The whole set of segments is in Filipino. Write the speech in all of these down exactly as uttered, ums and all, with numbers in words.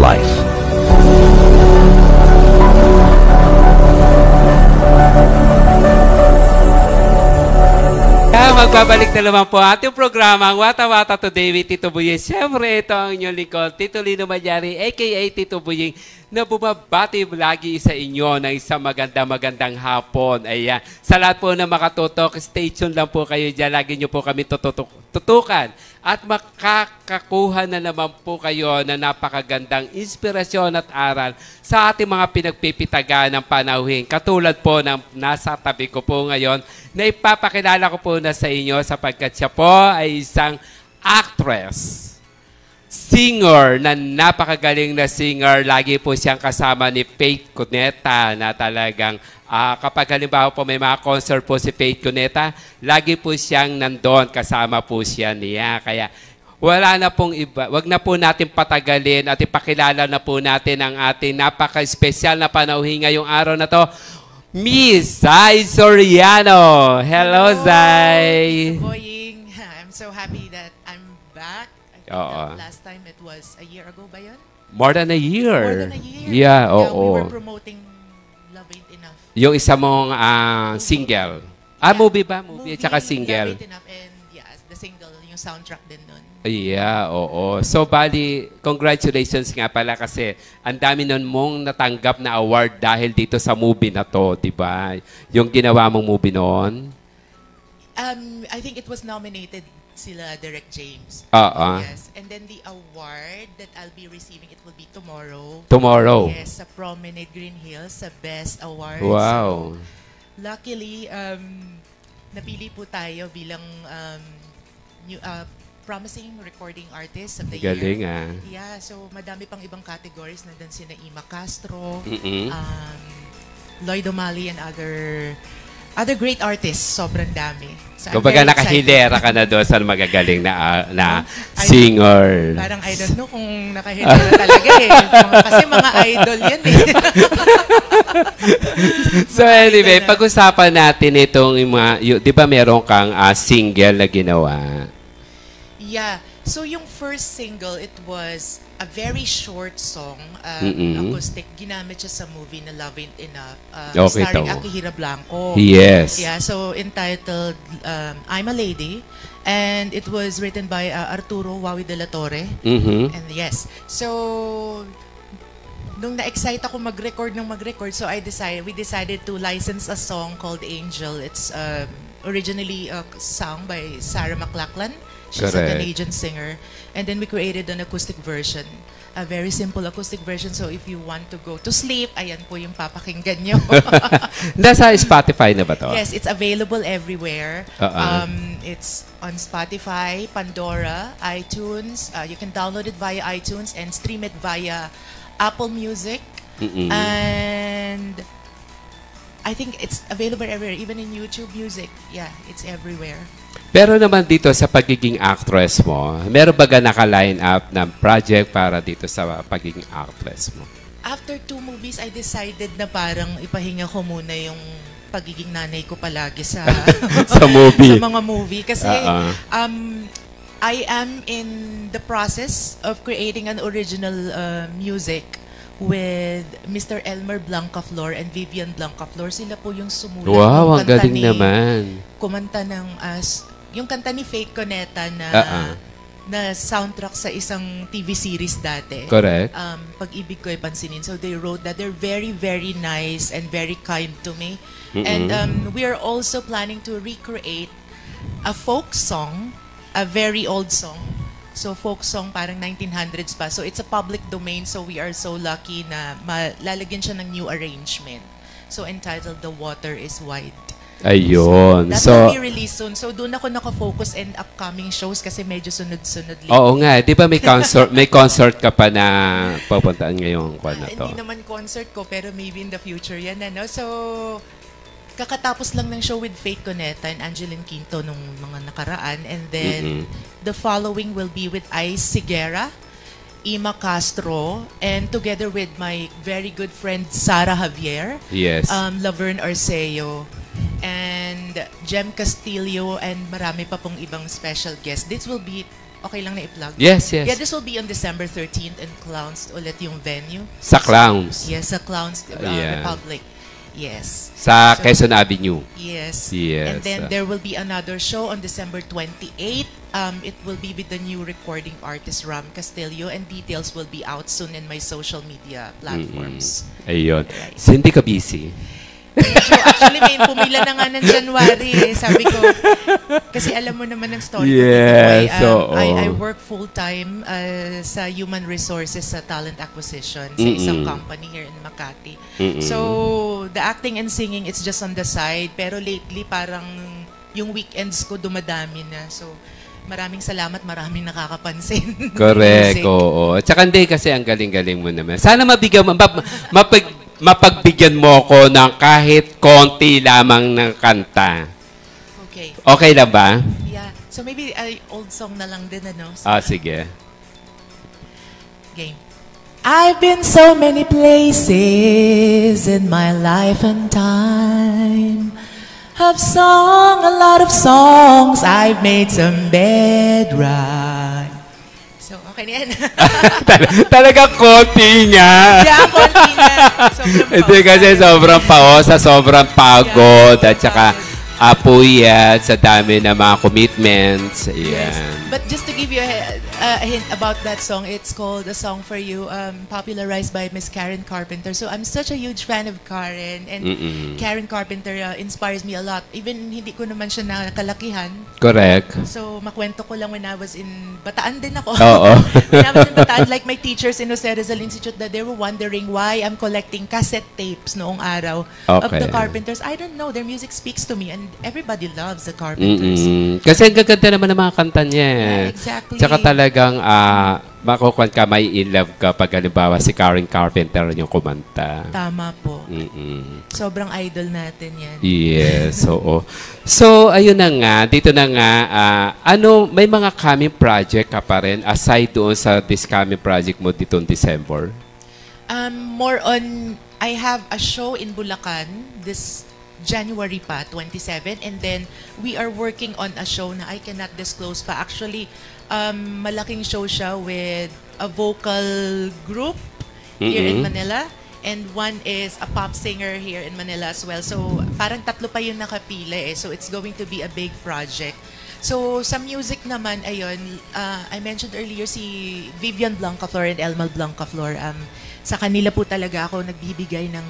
life. Magbabalik na naman po ating programa, ang Wata Wata Today with Tito Buying. Siyempre, ito ang inyong lingkod, Tito Lino Malyari, a k a. Tito Buying, na bumabati lagi sa inyo ng isang maganda-magandang hapon. Ayan. Sa lahat po na makatutok, stay tuned lang po kayo dyan. Lagi nyo po kami tututuk tutukan. At makakakuha na naman po kayo na napakagandang inspirasyon at aral sa ating mga pinagpipitaga ng panauhin. Katulad po ng nasa tabi ko po ngayon, na ipapakilala ko po na sa inyo sapagkat siya po ay isang actress, singer na napakagaling na singer. Lagi po siyang kasama ni Faith Cuneta na talagang uh, kapag halimbawa po may mga concert po si Faith Cuneta, lagi po siyang nandun, kasama po siya niya. Kaya wala na pong iba. Wag na po natin patagalin at ipakilala na po natin ang ating napaka-espesyal na panauhin ngayong araw na to. Miss Zai Soriano. Hello, Hello Zai. Boying. I'm so happy that I'm back. I think Oo. that last time it was a year ago ba yun? More than a year. More than a year. Yeah, oo. Yeah, we were promoting Love Ain't Enough. Yung isa mong uh, single. Ah, Yeah. movie ba? Movie, Movie, at saka single. Love Ain't Enough, and yeah, the single, yung soundtrack din nun. Yeah, oo. So, bali, congratulations nga pala kasi ang dami nun mong natanggap na award dahil dito sa movie na to, di ba? Yung ginawa mong movie noon. Um, I think it was nominated sila Derek James. Oo. Yes. And then the award that I'll be receiving, it will be tomorrow. Tomorrow. Yes, sa Promenade Green Hills, sa Best Award. Wow. So, luckily, um, napili po tayo bilang um, new, uh, promising recording artist of the Galing, year. ah. Yeah, so madami pang ibang categories. Nandun sina Ima Castro, Mm-mm. um, Lloyd O'Malley, and other other great artists. Sobrang dami. So I'm Kumbaga very nakahilera excited. ka na doon sa magagaling na, uh, na I- singer. Parang I don't know kung nakahilera talaga eh. Mga- Kasi mga idol yan eh. So anyway, pag-usapan natin itong mga, y- di ba meron kang uh, single na ginawa? Yeah. So yung first single, it was a very short song, um, Mm-mm. acoustic. Ginamit siya sa movie na Love Ain't Enough, uh, Okay, starring tama. Akihira Blanco. Yes. Yeah, so entitled um, I'm a Lady. And it was written by uh, Arturo Wawi de la Torre. Mm-hmm. And yes, so nung na-excite ako mag-record ng mag-record, so I decided, we decided to license a song called Angel. It's um, originally uh, sung by Sarah McLachlan. She's Correct. a Canadian singer. And then we created an acoustic version. A very simple acoustic version. So if you want to go to sleep, ayan po yung papakinggan nyo. Nasa Spotify na ba to? Yes, it's available everywhere. Uh-uh. Um, it's on Spotify, Pandora, iTunes. Uh, you can download it via iTunes and stream it via Apple Music. Mm-mm. And I think it's available everywhere, even in YouTube Music. Yeah, it's everywhere. Pero naman dito sa pagiging actress mo, meron ba ka naka-line up ng project para dito sa pagiging actress mo? After two movies, I decided na parang ipahinga ko muna yung pagiging nanay ko palagi sa Sa movie. sa mga movie. Kasi Uh-uh. um, I am in the process of creating an original uh, music with Mister Elmer Blancaflor and Vivian Blancaflor. Sila po yung sumulat Wow, ng ang kanta galing ni- naman. kumanta ng as yung kanta ni Faith Cuneta na Uh-uh. na soundtrack sa isang T V series dati. Correct. Um, Pag-ibig ko ay pansinin. So they wrote that. They're very, very nice and very kind to me. Mm-mm. And um, we are also planning to recreate a folk song, a very old song. So folk song parang nineteen hundreds pa. So it's a public domain. So we are so lucky na malalagyan siya ng new arrangement. So entitled The Water is Wide. Ayun. That So, will be released soon. So doon ako nakafocus and upcoming shows kasi medyo sunod-sunod lately. oo nga, di ba may concert, may concert ka pa na pupuntaan ngayong kwan na Ah, to? Hindi naman concert ko, pero maybe in the future yan, ano? So, kakatapos lang ng show with Faith Cuneta and Angeline Quinto nung mga nakaraan. And then, Mm-mm. the following will be with Ice Sigera, Ima Castro, and together with my very good friend Sarah Javier, Yes. um, Laverne Arceo, and Jem Castillo, and marami pa pong ibang special guests. This will be Okay lang na i-plug? Yes, yes. Yeah, this will be on December thirteenth in Clowns ulit yung venue. Sa Clowns. Yes, sa Clowns uh, Yeah. Republic. Yes. Sa So- Quezon Avenue. Yes. Yes. And then there will be another show on December twenty-eighth. Um, it will be with the new recording artist Ram Castillo, and details will be out soon in my social media platforms. Ayun. Right. So, hindi ka busy? Medyo, actually, may pumila na nga ng January. Eh. Sabi ko, kasi alam mo naman ang story ko. Yes, Boy. Um, oo. I, I work full-time uh, sa human resources sa talent acquisition sa isang Mm-mm. company here in Makati. Mm-mm. So, the acting and singing, it's just on the side. Pero lately, parang yung weekends ko dumadami na. So, maraming salamat, maraming nakakapansin. Correct, Music. oo. At saka hindi kasi ang galing-galing mo naman. Sana mabigyan mo, map, mapag, mapagbigyan mo ko ng kahit konti lamang ng kanta. Okay. Okay lang ba? Yeah. So, maybe ay old song na lang din, ano? So, Ah, sige. game. I've been so many places in my life and time. I've sung a lot of songs. I've made some bad rhymes. So, okay na yan. Tal- Talaga konti niya. Yeah, konti na. Sobrang Hindi pausa. kasi sobrang pao sa sobrang pagod Yeah, at saka apuyat sa dami ng mga commitments. Yes. Ayan. But just to give you a, he- a hint about that song, it's called A Song for You, um, popularized by Miss Karen Carpenter. So I'm such a huge fan of Karen, and Mm-mm. Karen Carpenter uh, inspires me a lot. Even hindi ko naman siya nakalakihan. Correct. So makwento ko lang when I was in Bataan din ako. Oo. When I was in Bataan, like my teachers in Jose Rizal Institute, that they were wondering why I'm collecting cassette tapes noong araw of Okay. the Carpenters. I don't know. Their music speaks to me, and everybody loves the Carpenters. Mm-mm. Kasi ang gaganda naman ng mga kanta niya. eh. Yeah, exactly. Tsaka talagang uh, makukuha ka, may in love ka pag halimbawa si Karen Carpenter yung kumanta. Tama po. Mm-mm. Sobrang idol natin yan. Yes, oo. So, ayun na nga, dito na nga, ah, ano, may mga coming project ka pa rin aside doon sa this coming project mo dito in December? Um, more on, I have a show in Bulacan this January pa, twenty-seven, and then we are working on a show na I cannot disclose pa. Actually, um, malaking show siya with a vocal group here in Mm-mm. Manila, and one is a pop singer here in Manila as well. So, parang tatlo pa yung nakapila eh. So, it's going to be a big project. So, sa music naman, ayun, uh, I mentioned earlier si Vivian Blancaflor and Elmal Blancaflor. Um, sa kanila po talaga ako nagbibigay ng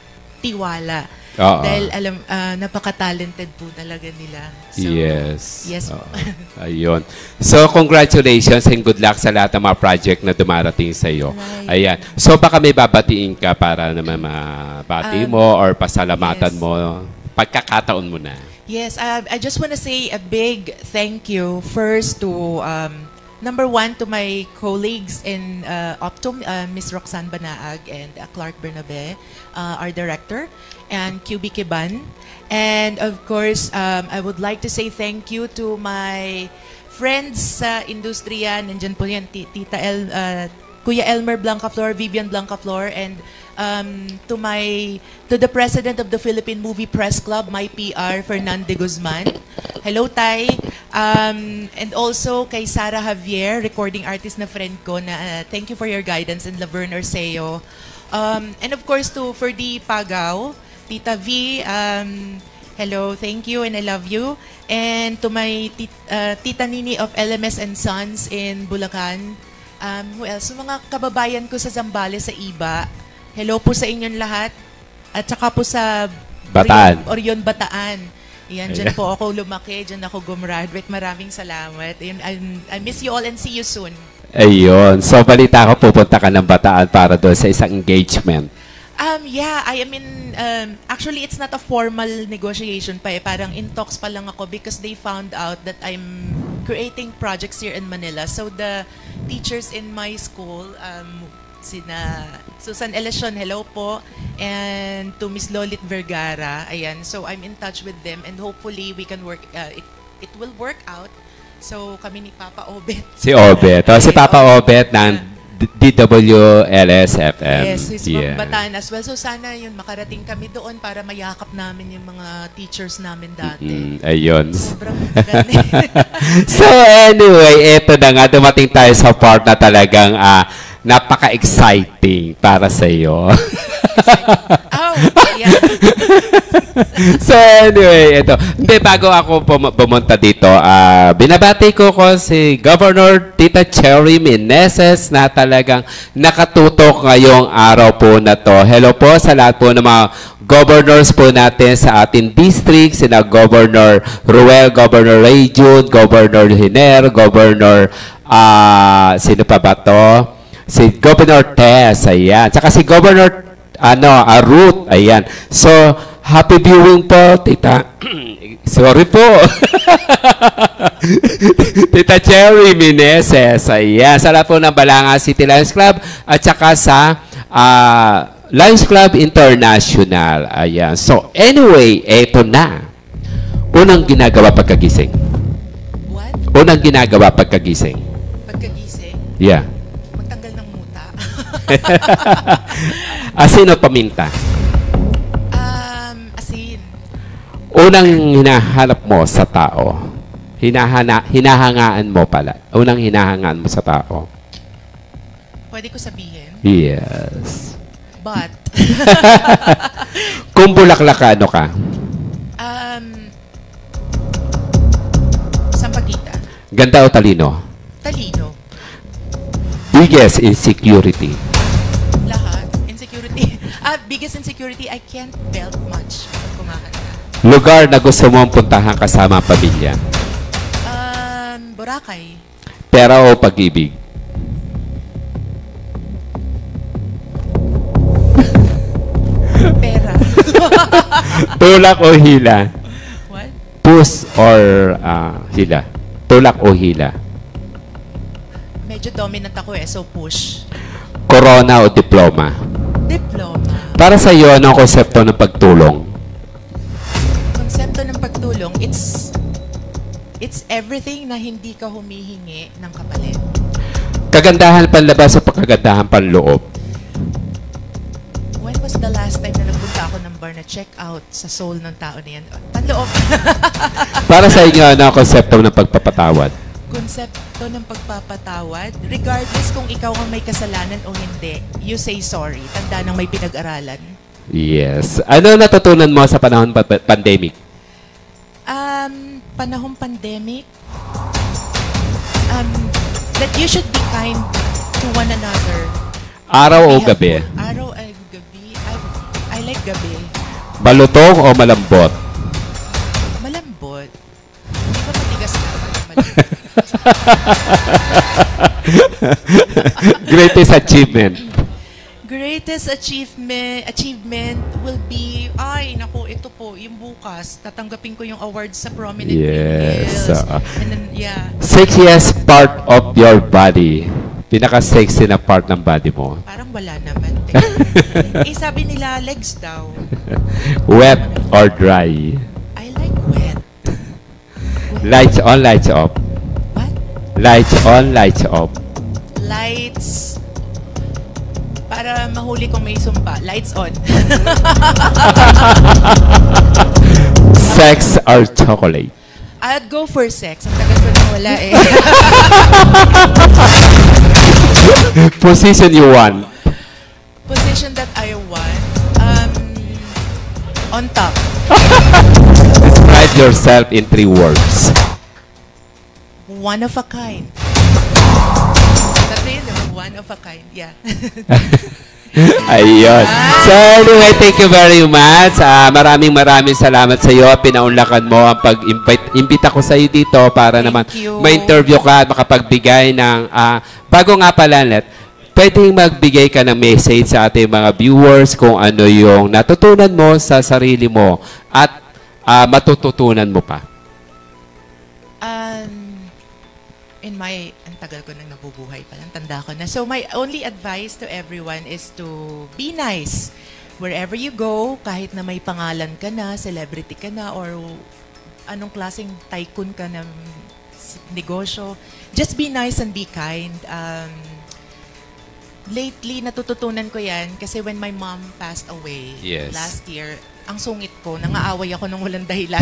tiwala. Oo. Dahil alam, uh, napaka-talented po talaga nila. So, yes. Yes. Oo. Ayun. So, congratulations and good luck sa lahat ng mga project na dumarating sa iyo. Right. Ayan. So, baka may babatiin ka para naman mabati Um, mo or pasalamatan yes. mo. Pagkakataon mo na. Yes, uh, I just want to say a big thank you first to um, number one to my colleagues in uh, Optum, uh, Miss Roxanne Banaag and uh, Clark Bernabe, uh, our director, and Q B Kiban. And of course, um, I would like to say thank you to my friends sa industriya. Nandyan po yan, Ti- Tita El, uh, Kuya Elmer Blancaflor, Vivian Blancaflor, and um, to my to the president of the Philippine Movie Press Club, my P R, Fernand de Guzman. Hello, Tay. Um, and also kay Sarah Javier, recording artist na friend ko, na uh, thank you for your guidance, and Laverne Orseo. Um, and of course to Ferdy Pagao, Tita V, um, hello, thank you, and I love you. And to my tit, uh, Tita Nini of L M S and Sons in Bulacan. Um, who else? So, mga kababayan ko sa Zambales, sa Iba. Hello po sa inyong lahat. At saka po sa Bataan. Orion, Orion Bataan. Yan, Ayan. dyan po ako lumaki, dyan ako gumraduate. Maraming salamat. Ayun, I'm- I miss you all and see you soon. Ayun. So, balita ko, pupunta ka ng Bataan para doon sa isang engagement. Um, yeah, I am in, um, actually, it's not a formal negotiation pa eh. Parang in talks pa lang ako because they found out that I'm creating projects here in Manila. So the teachers in my school, um, sina Susan Elesion, hello po, and to Miss Lolit Vergara, ayan. So I'm in touch with them, and hopefully we can work, uh, it, it will work out. So kami ni Papa Obet. Si Obet. O, si Papa Obet ng D W L S F M. Yes, it's Yeah. from Bataan as well. So sana yun, makarating kami doon para mayakap namin yung mga teachers namin dati. Mm, ayun. Sobrang galing. So anyway, eto na nga, dumating tayo sa part na talagang ah, napaka-exciting para sa iyo. Oh, yeah. So anyway, ito. Hindi, bago ako pum- pumunta dito, ah, binabati ko ko si Governor Tita Cherry Meneses na talagang nakatutok ngayong araw po na to. Hello po sa lahat po ng mga governors po natin sa ating district, sina Governor Ruel, Governor Ray June, Governor Hiner, Governor, ah, sino pa ba to? Si Governor Tess, ayan. Tsaka si Governor ano, uh, Ruth, ayan. So, happy viewing po, Tita. Sorry po. Tita Cherry Meneses, ayan. Sa lahat po ng Balanga City Lions Club at saka sa uh, Lions Club International. Ayan. So, anyway, eto na. Unang ginagawa pagkagising. What? Unang ginagawa pagkagising. Pagkagising, Yeah. magtanggal ng muta. Asin o paminta? um, asin. Unang hinahanap mo sa tao. Hinahana, hinahangaan mo pala. Unang hinahangaan mo sa tao. Pwede ko sabihin. Yes. But, Kung bulaklak ka, ano ka? um, Sampaguita. Ganda o talino? Talino. Biggest insecurity. Lahat. Insecurity. Ah, biggest insecurity, I can't belt much kapag kumakanta. Lugar na gusto mong puntahan kasama ang pamilya. Um, Boracay. Pera o pag-ibig? Pera. Tulak o hila? What? Push or ah, hila? Tulak o hila? Medyo dominant ako eh, so push. Corona o diploma? Diploma. Para sa iyo, ano ang konsepto ng pagtulong? Konsepto ng pagtulong, it's it's everything na hindi ka humihingi ng kapalit. Kagandahan panlabas o pagkagandahan panloob? When was the last time na nagpunta ako ng bar na check out sa soul ng tao na yan? Panloob. Para sa inyo, ano ang konsepto ng pagpapatawad? Konsepto ng pagpapatawad, regardless kung ikaw ang may kasalanan o hindi, you say sorry. Tanda ng may pinag-aralan. Yes. Ano natutunan mo sa panahon pa- pa- pandemic? Um, panahong pandemic, um, that you should be kind to one another. Araw o Be gabi? helpful. Araw ay gabi. I, I like gabi. Balutong o malambot? Malambot. Hindi ba matigas na? Malambot. Greatest achievement? Greatest achievement achievement will be, ay, naku, ito po, yung bukas, tatanggapin ko yung awards sa Prominent Green Yes, Hills. oo. And then, yeah, Sexiest part of your body? Pinaka-sexy na part ng body mo? parang wala naman. Eh, sabi nila, legs daw. Wet or dry? I like wet. Lights on, lights off? What? Lights on, lights off? Lights. Para mahuli kong may sumpa. Lights on. Sex or chocolate? I'd go for sex. Ang tagal ko nang wala eh. Position you want? Position that I want. Um, on top. Describe yourself in three words. One of a kind. Tatlo yun, diba? One of a kind. Yeah. Ayun. So anyway, thank you very much. Ah, maraming maraming salamat sa iyo. Pinaunlakan mo ang pag-invite imbita ko sa iyo dito para Thank naman you. ma-interview ka at makapagbigay ng ah, bago nga pala, Net, pwedeng magbigay ka ng message sa ating mga viewers kung ano yung natutunan mo sa sarili mo at ah, matututunan mo pa. Um, in my, ang tagal ko nang nabubuhay pa lang, tanda ko na. So my only advice to everyone is to be nice. Wherever you go, kahit na may pangalan ka na, celebrity ka na, or anong klaseng tycoon ka ng s- negosyo, just be nice and be kind. Um, lately, natututunan ko yan kasi when my mom passed away Yes. last year, ang sungit ko, nangaaway ako nung walang dahilan.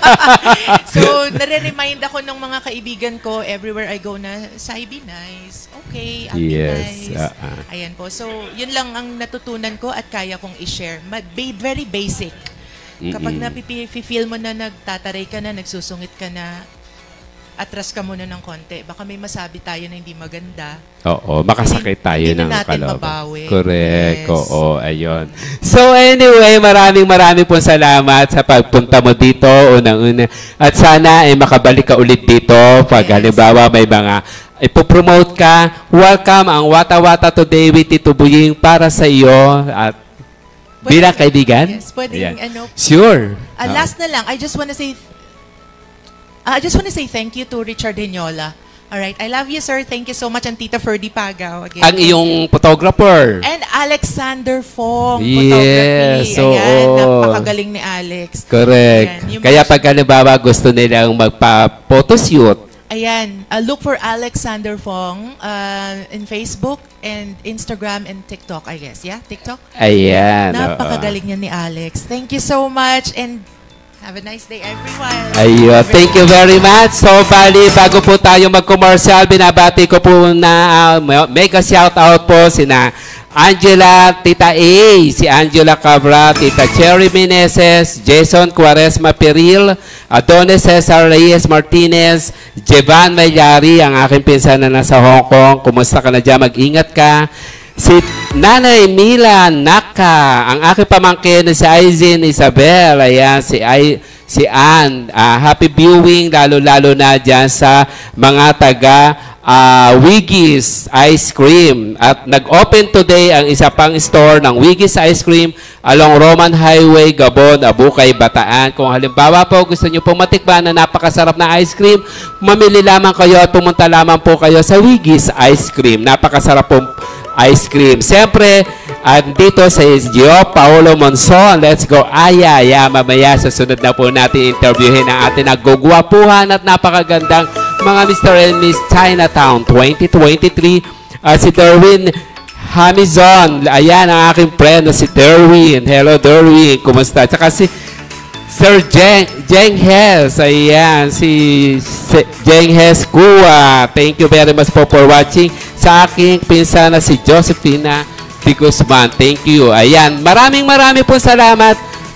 So, nare-remind ako ng mga kaibigan ko everywhere I go na, Sai, be nice. Okay, I'll be Yes, nice. uh-uh. Ayan po. So, yun lang ang natutunan ko at kaya kong i-share. Ma- ba- very basic. Kapag Mm-mm. napipi-feel mo na nagtataray ka na, nagsusungit ka na, atras ka muna ng konti. Baka may masabi tayo na hindi maganda. Oo, makasakit Hindi- tayo hindi ng na natin kalooban. mabawi. Correct, Yes. oo, ayun. So anyway, maraming maraming po salamat sa pagpunta mo dito, unang-una. At sana ay makabalik ka ulit dito pag Yes. halimbawa may mga ipopromote ka. Welcome ang Wata Wata Today with Tito Buying para sa iyo at Pwede- bilang kaibigan. Yes, pwedeng Ayan. ano. Sure. Ah, Oo. last na lang, I just want to say, ah, I just want to say thank you to Richard Hinola. All right, I love you, sir. Thank you so much, and Tita Ferdy Pagaw. Again. Ang iyong photographer. And Alexander Fong, Yes, photography. Ayan, oo. napakagaling ni Alex. Correct. Ayan, yung Kaya mga- pag halimbawa gusto nilang magpa-photoshoot, Ayan, uh, look for Alexander Fong uh, in Facebook and Instagram and TikTok, I guess. Yeah, TikTok? ayan. oo. Napakagaling niya ni Alex. Thank you so much and have a nice day, everyone. Ayun, thank you very much. So, bali, bago po tayo mag-commercial, binabati ko po na uh, mega shout-out po sina Angela, Tita A, si Angela Cabra, Tita Cherry Meneses, Jason Quaresma Peril, Adonis Cesar Reyes Martinez, Jevan Mayari, ang aking pinsan na nasa Hong Kong. Kumusta ka na dyan? Mag-ingat ka. Si Nanay Mila Naka, ang aking pamangkin na si Aizin Isabel, ayan, si Ay, si Ann. Ah, happy viewing, lalo-lalo na dyan sa mga taga ah, Wiggy's Ice Cream. At nag-open today ang isa pang store ng Wiggy's Ice Cream along Roman Highway, Gabon, Abukay, Bataan. Kung halimbawa po gusto nyo po matikman na napakasarap na ice cream, mamili lamang kayo at pumunta lamang po kayo sa Wiggy's Ice Cream. Napakasarap po ice cream. Siyempre, andito sa Gio Paolo Monson. Let's go. Aya, aya. Mamaya sa sunod na po natin interviewin ang ating nagugwapuhan at napakagandang mga Mister and Miss Chinatown twenty twenty-three. Uh, si Derwin Hamizon. Ayan ang aking friend na si Derwin. Hello, Derwin. Kumusta? Tsaka si Sir Jeng, Jeng Hes. Ayan, si, si Jeng Hes Kua. Thank you very much po for watching. Sa aking pinsan na si Josephina P. Guzman. Thank you. Ayan, maraming maraming po salamat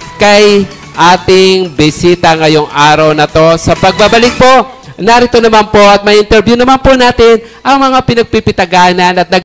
kay ating bisita ngayong araw na to. Sa pagbabalik po, narito naman po at may interview naman po natin ang mga pinagpipitaganan at nag